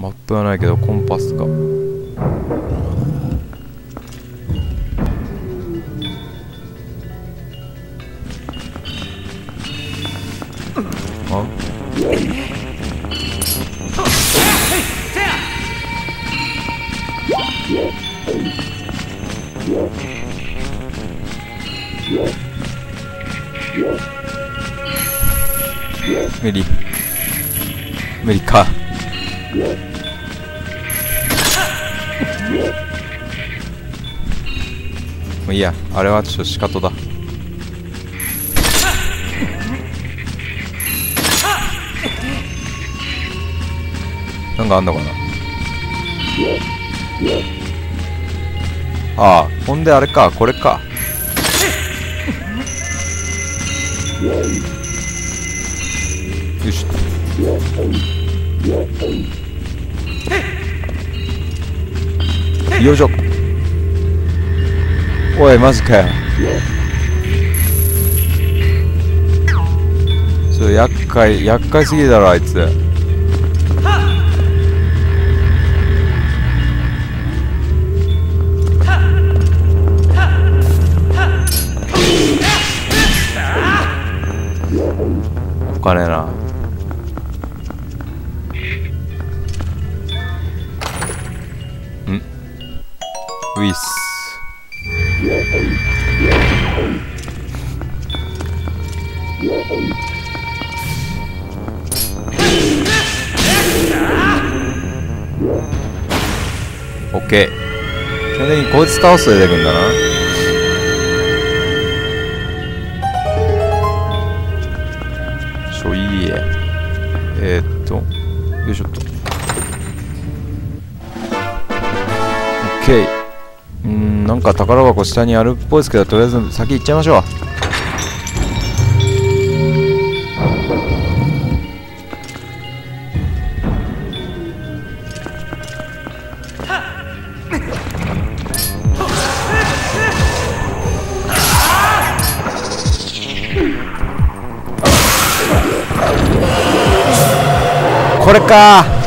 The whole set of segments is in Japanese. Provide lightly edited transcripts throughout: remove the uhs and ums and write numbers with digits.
マップはないけどコンパスが。あ、無理無理か。もういいや、あれはちょっと仕方だ。なんかあんのかな。ああ、ほんであれか、これか。よし。よいしょ。おい、マジかよ。厄介すぎるだろあいつ。お金な。ウィス。オッケー。基本的にこいつ倒すと出てくんだな。しょいえ。よいしょっと。オッケー。なんか宝箱下にあるっぽいですけど、とりあえず先行っちゃいましょう。これかー。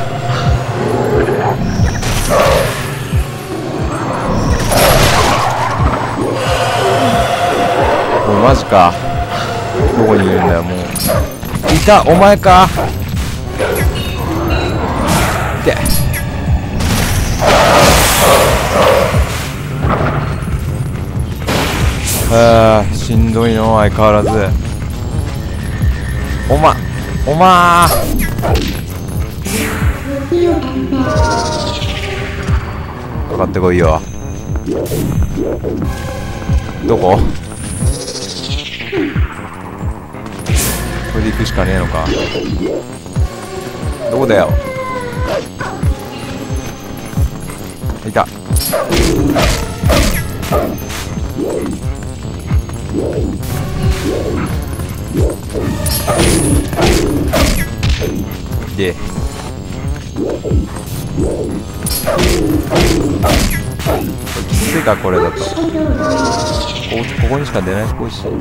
マジか。どこにいるんだよ。もういた。お前か。で、しんどいの相変わらず。おまかかってこいよ。どこ？これで行くしかねえのか。どこだよ。いた。で、きついかこれだと。ここにしか出ないっぽいし。ど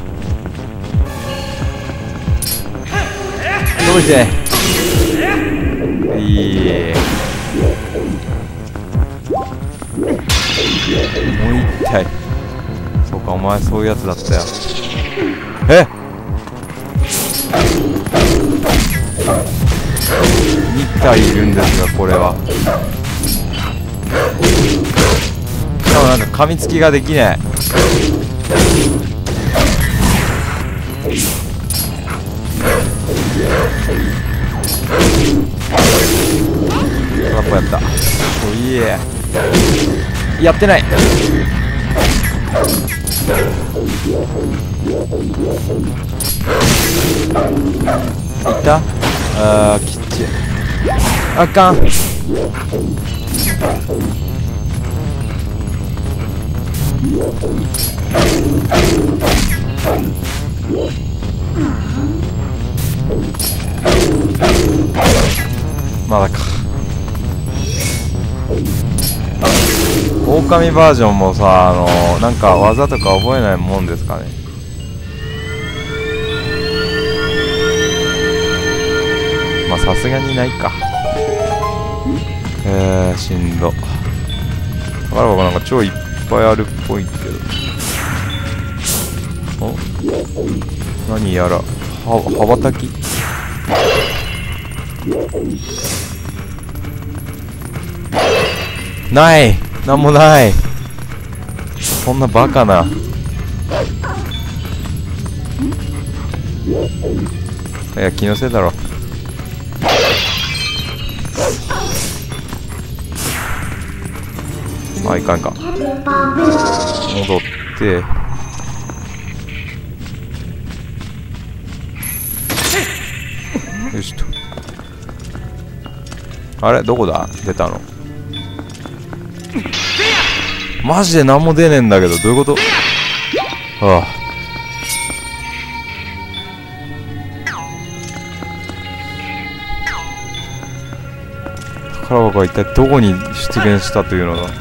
うして。いい。もう一体。そうか、お前そういうやつだったよ。2体いるんですが、これは。しかもなんか噛みつきができない。トラップやった。おいえ。やってない。いった。きっち。あかん。まだか。狼バージョンもさ、なんか技とか覚えないもんですかね。まあさすがにないか。 しんど。宝箱なんか超いっぱいあるっぽいけど。お、何やら羽ばたき。ない、なんもない。そんなバカな。いや、気のせいだろ。あ、いかんか。戻って。よしと。あれ、どこだ？出たの。マジで何も出ねえんだけど、どういうこと？はあ。宝箱は一体どこに出現したというのだ。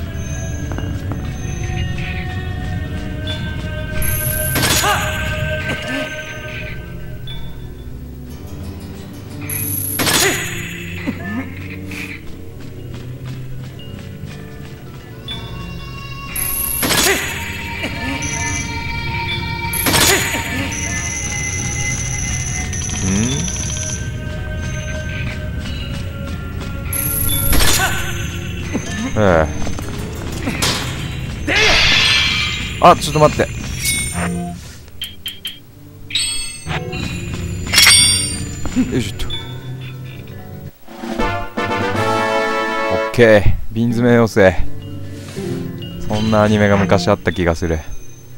あ、ちょっと待って。よいしょっと。オッケー。瓶詰め妖精。そんなアニメが昔あった気がする。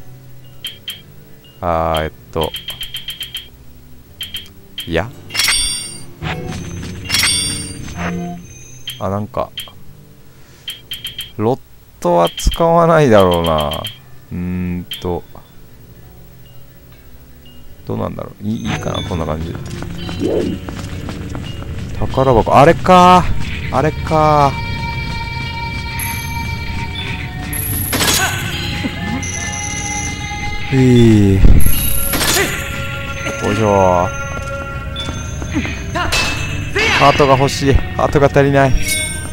いや。なんかロットは使わないだろうな。どうなんだろう。いいかな、こんな感じで。宝箱、あれかー、あれかー。よいしょー。ハートが欲しい。ハートが足りない。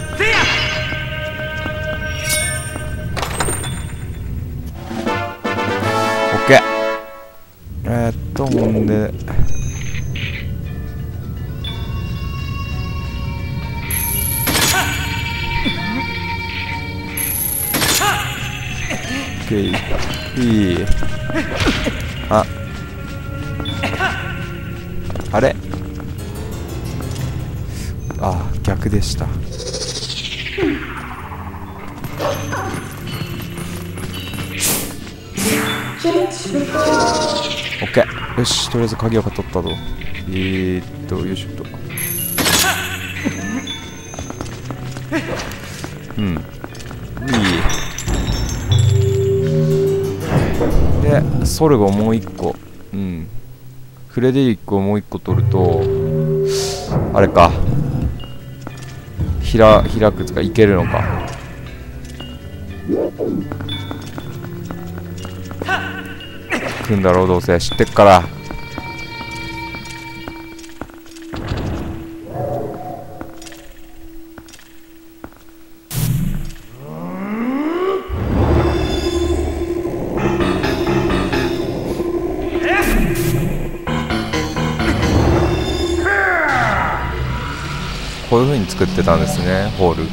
オッケー。ほんでオッケー。いい。あれ、逆でした。オッケー。よし、とりあえず鍵は取ったぞ。よいしょっと。いい。で、ソルゴもう一個。フレデリックをもう一個取ると、あれか。開くつかいけるのか。来んだろう、どうせ知ってっから。こういう風に作ってたんですね、ホール。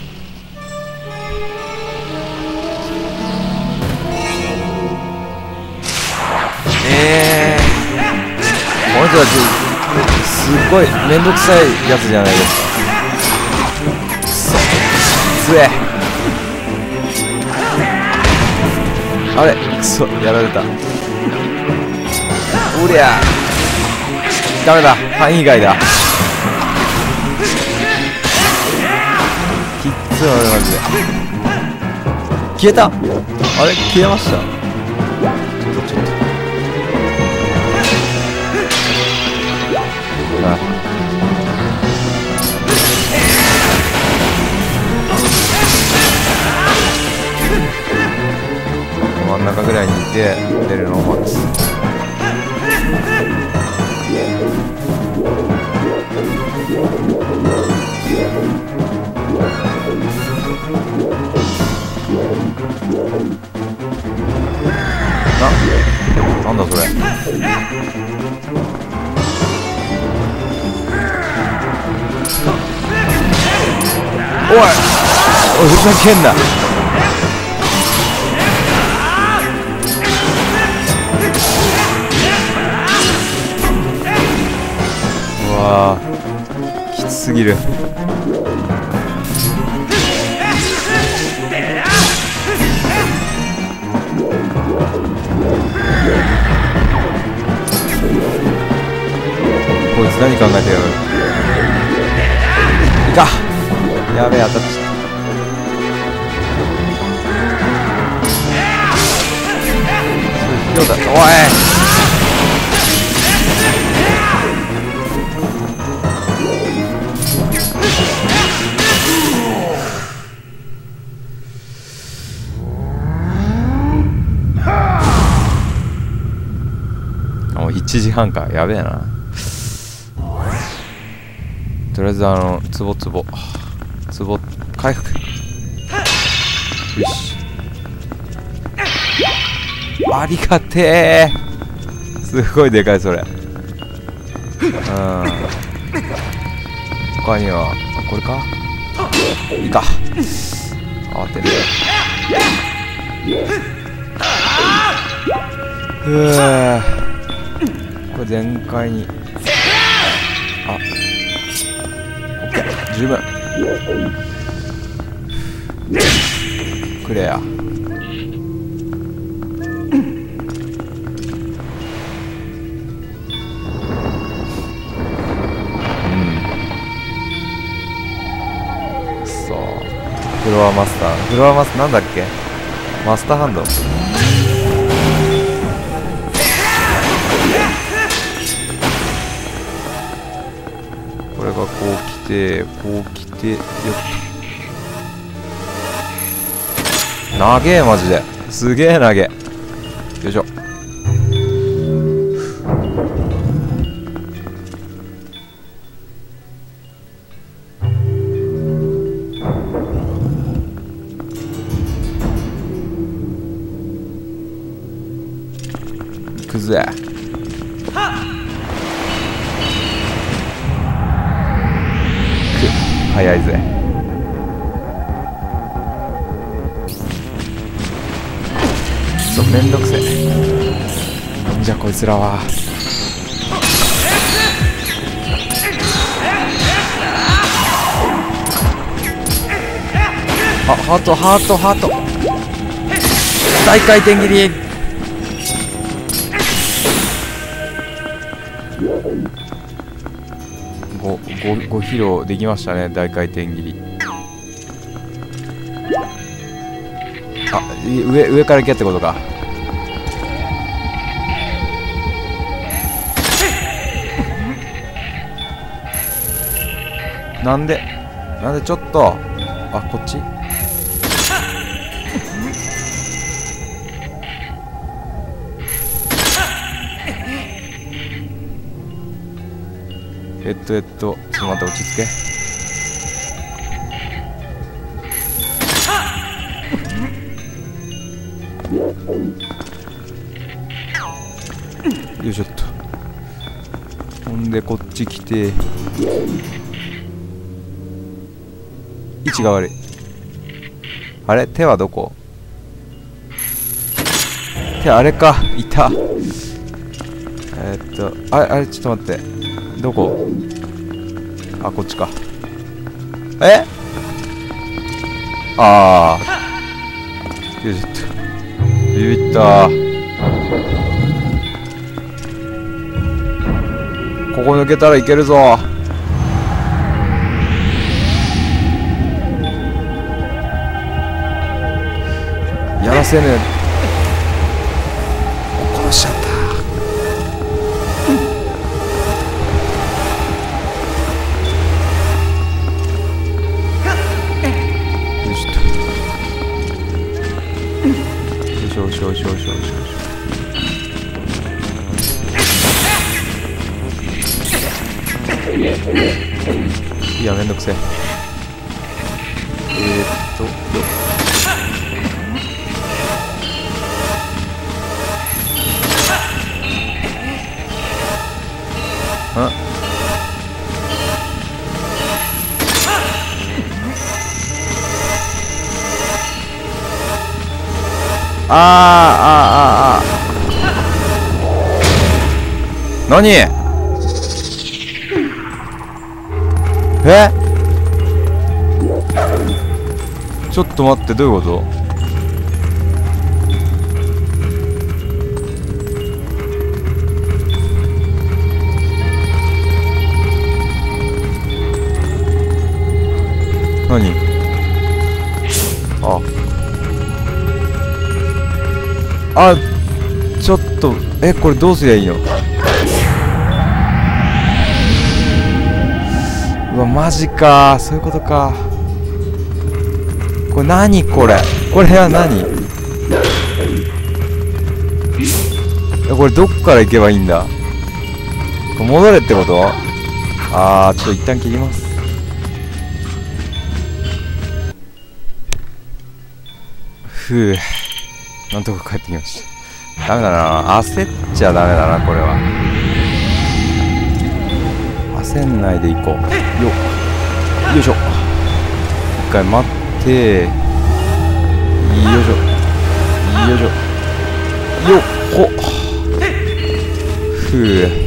この人たちすごいめんどくさいやつじゃないですか。つえ。あれ、くそ、やられた。おりゃダメだ、範囲外だ。きっついわね、マジで。消えた。あれ、消えました。ちょっと真ん中ぐらいにいて出るのを待つ。 おいふざけんな。うわーきつすぎる。こいつ何考えてる。いかやべえ、当たっちゃった。よだ、おいもう1時半か、やべえな。とりあえずツボ回復。よし、ありがてえ。すごいでかいそれ。他にはこれか、いいか。慌てる。これ全開に。あ、オッケー、十分。クレア。フロアマスターなんだっけ、マスターハンド。これがこう来てよっと。長え、マジですげえ長え。よいしょ。くぜ。早いぜ。めんどくせえ。なんじゃこいつらは。あ、ハート大回転切り。ご披露できましたね、大回転切り。あ、上から行けってことか。なんでちょっと、あ、こっち。ちょっと待って、落ち着け。よいしょっと。ほんでこっち来て、位置が悪い。あれ、手はどこ？手、あれか、いた。あれちょっと待って、どこ？あ、こっちか。え？ああ。よいしょっと。ビビった。ここ抜けたらいけるぞ。やらせぬ。殺しちゃった。よし。いや、めんどくせえ。 何？え？ちょっと待って、どういうこと？何？ちょっと、これどうすりゃいいの？うわ、マジかー、そういうことか。これ何これ？これは何？これどっから行けばいいんだ？これ戻れってこと？ちょっと一旦切ります。ふう、なんとか帰ってきました。ダメだな、焦っちゃダメだな、これは。焦んないでいこう。よいしょ。一回待って、よいしょよいしょ、よっほっ、ふう、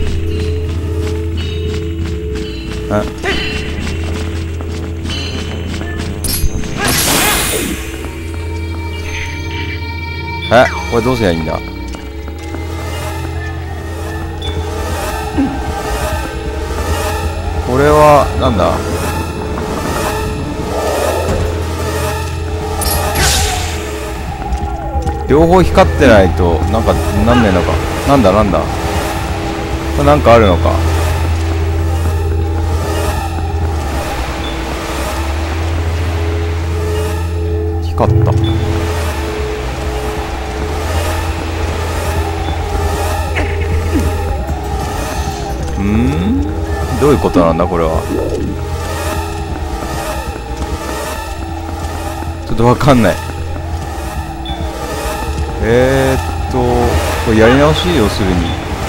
これどうすりゃいいんだ？これはなんだ？両方光ってないとなんかなんねえのか。なんだこれなんかあるのか。光った。どういうことなんだこれは。ちょっとわかんない。これやり直し？要するに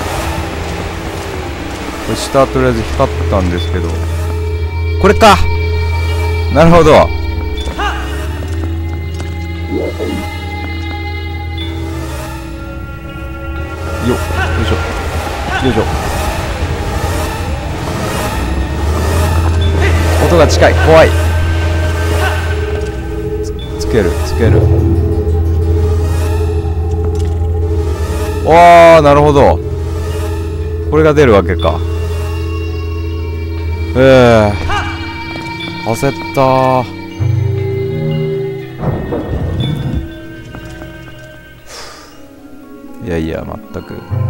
これ下とりあえず光ったんですけど、これか。なるほど。よいしょよいしょ。音が近い、怖い。つける。なるほど、これが出るわけか。焦ったー。いや全く。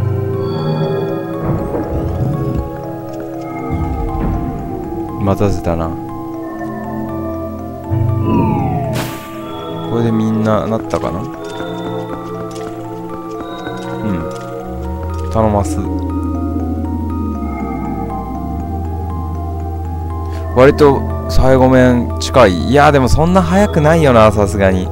待たせたな。これでみんななったかな。頼ます。割と最後面近い。いやでもそんな早くないよな、さすがに。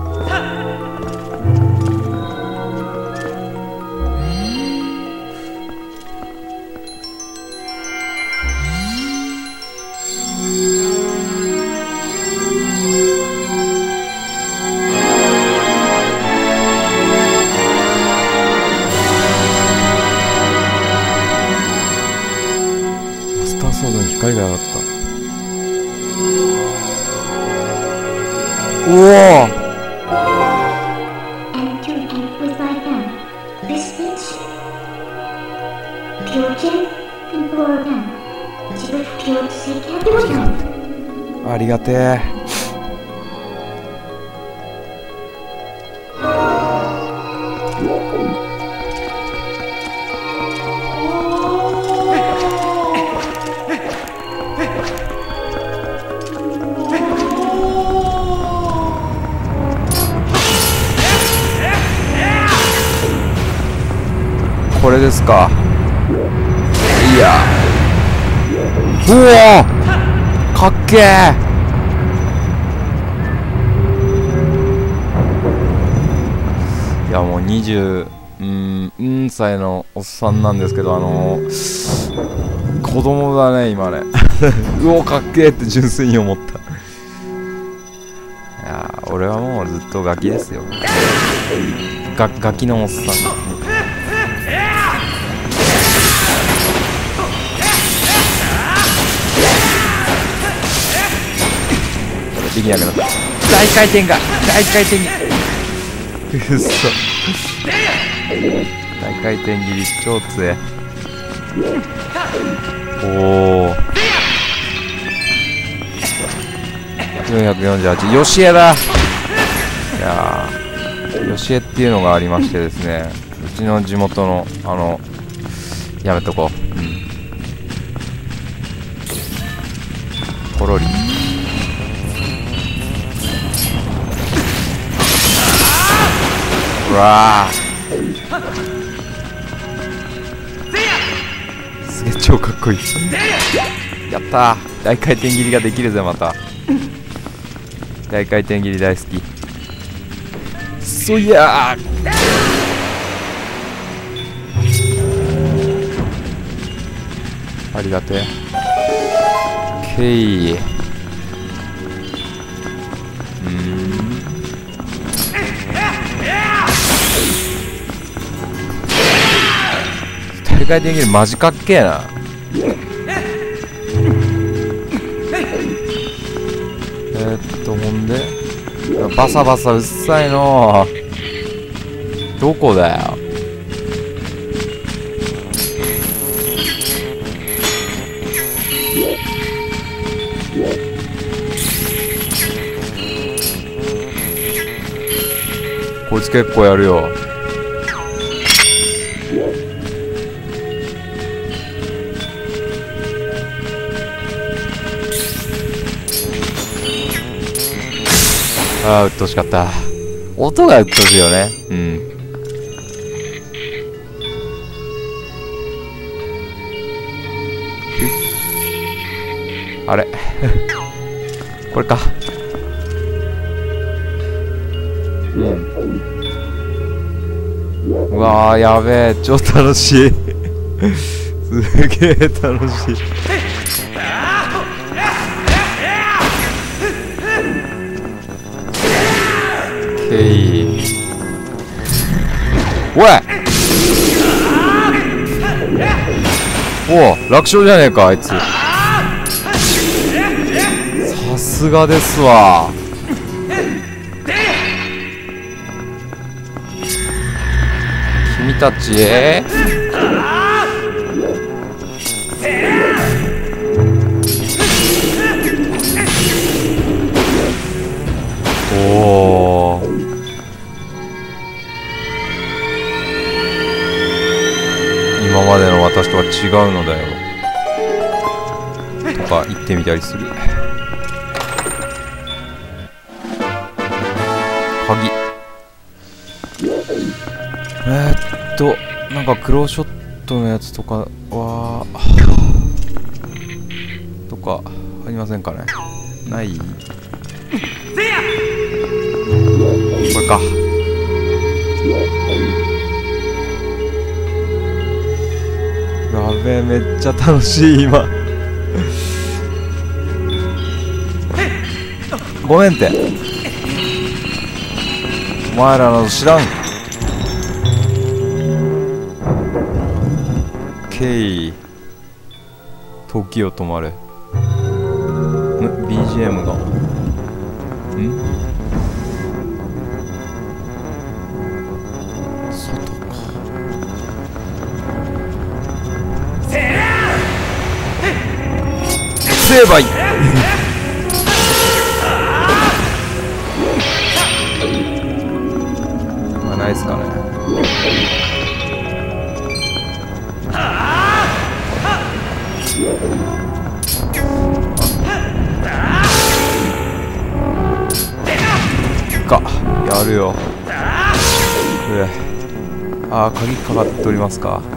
ソードに光が上がった。おお。ありがてえ。これですか。いや、うおー、かっけー。いやもう20歳のおっさんなんですけど、子供だね今ね。うおかっけーって純粋に思った。いや俺はもうずっとガキですよ。 ガキのおっさん。できなくなった。大回転が大回転ぎうっそ大回転切り超強え。おお448ヨシエだ。いやーヨシエっていうのがありましてですね、うちの地元のやめとこう、ポロリうわーすげえ超かっこいいやったー大回転切りができるぜまた大回転切り大好きそいやーありがてえけい大回転切りマジかっけえな。ほんでバサバサうっさいのどこだよ。こいつ結構やるよ。ああ、うっとうしかった。音がうっとうしいよね。あれこれか。うわーやべえ超楽しいすげえ楽しい。おいおお楽勝じゃねえかあいつ。さすがですわ。君たちおお今までの私とは違うのだよとか言ってみたりする。鍵なんかクローショットのやつとかはとかありませんかね。ない。これか。やべえめっちゃ楽しい今ごめんってお前らの知らんケイ時を止まれBGM が外か成敗まあないっすかね。かやるよ。ああ鍵かかっておりますか。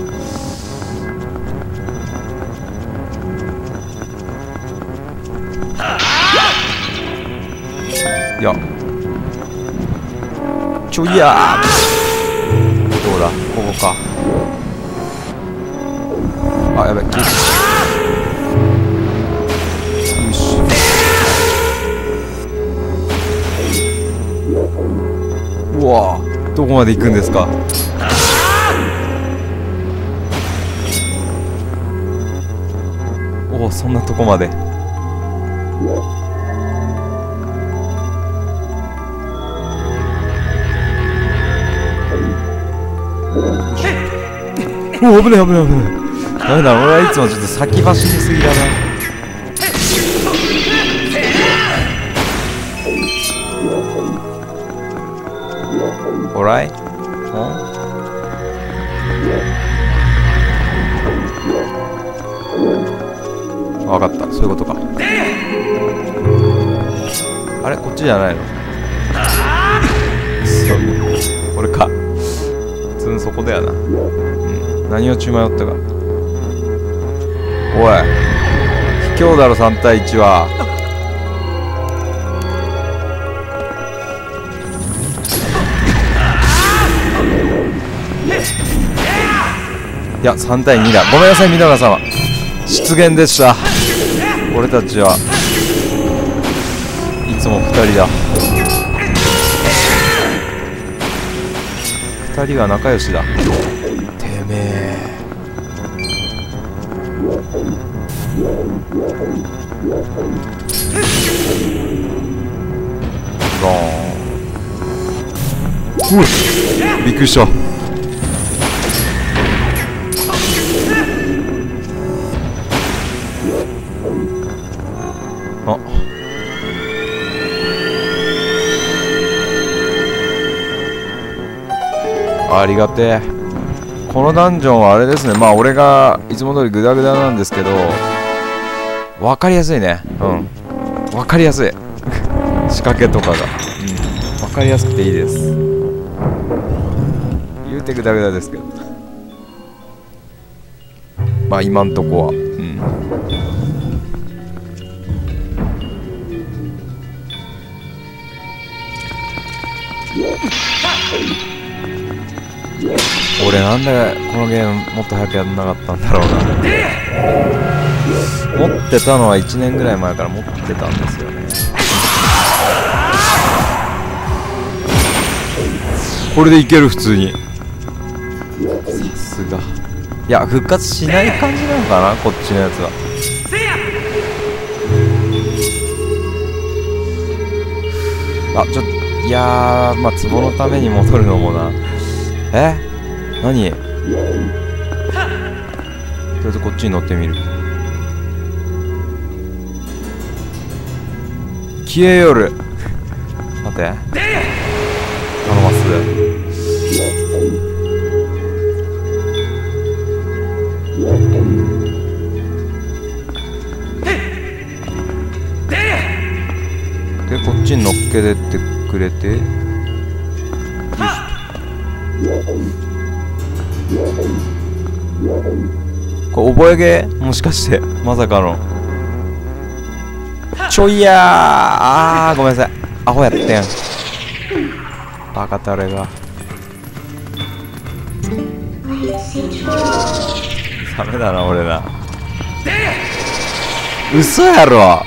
いやちょいやどうだここか。あやべよしうわどこまで行くんですか。おお、そんなとこまで。おお、危ない危ない危ない。ダメだ、俺はいつもちょっと先走りすぎだな。オライ？わかった、そういうことか。あれ、こっちじゃないの？そう、これか。普通にそこだよな。うん、何を血迷ったか。おい、卑怯だろ3対1は。いや、3対2だ。ごめんなさい、皆様。失言でした。俺たちはいつも2人だ。2人は仲良しだ。てめえ。ゴーン。うっ、びっくりした。ありがてえ。このダンジョンはあれですね。まあ俺がいつも通りグダグダなんですけど、分かりやすいね。うん、分かりやすい。仕掛けとかが、分かりやすくていいです。言うてグダグダですけど、まあ今んとこは俺なんでこのゲームもっと早くやんなかったんだろうな。持ってたのは1年ぐらい前から持ってたんですよね。これでいける、普通に。さすが。いや、復活しない感じなのかな、こっちのやつは。あ、ちょっと、いやー、まあ壺のために戻るのもな。何？とりあえずこっちに乗ってみる。消えよる。待て、頼ます。で、こっちに乗っけてってくれて、これ覚えゲー？もしかしてまさかの。ちょいやー、ごめんなさい、アホやってん。バカタレが。ダメだな俺な。嘘やろ。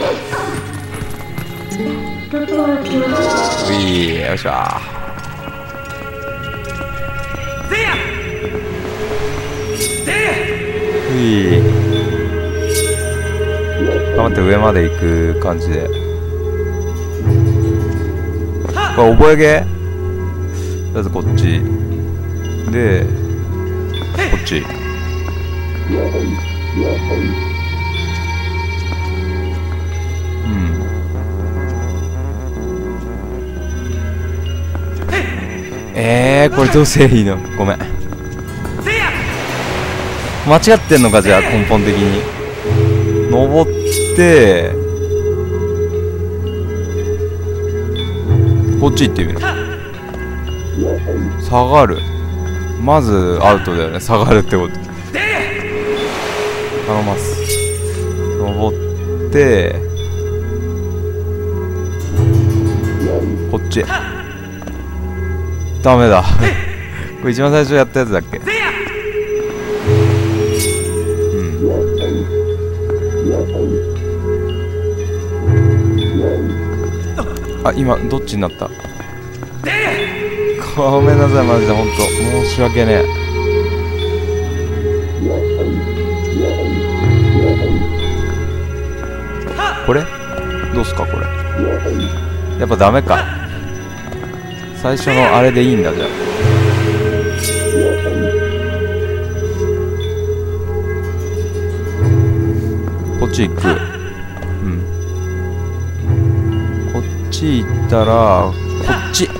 うい、よっしゃー。頑張って上まで行く感じで。これ覚えゲー？とりあえずこっちで、こっち。これどうせいいの？ごめん。間違ってんのか、じゃあ根本的に。登ってこっち行ってみる。下がる。まずアウトだよね、下がるってこと。頼ます。登ってこっち。ダメだ。これ一番最初やったやつだっけ？あ、今どっちになった？こわ、ごめんなさい、マジでほんと申し訳ねえ。これどうすかこれ。やっぱダメか。最初のあれでいいんだ。じゃあこっち行く。うん、こっち行ったらこっち。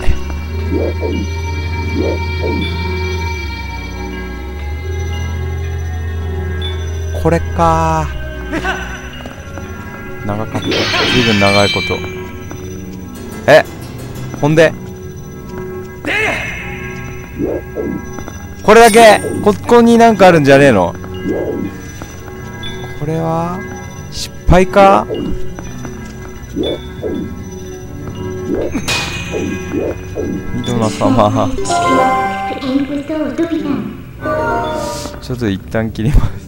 これかー。長かった。ずいぶん長いこと。ほんでこれだけ。ここになんかあるんじゃねえの。これは失敗か。ミドナ様ちょっと一旦切ります。